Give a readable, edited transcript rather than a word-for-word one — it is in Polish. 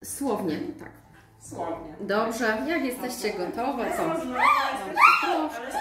Słownie, tak. Słownie. Dobrze, jak jesteście gotowe, to Proszę.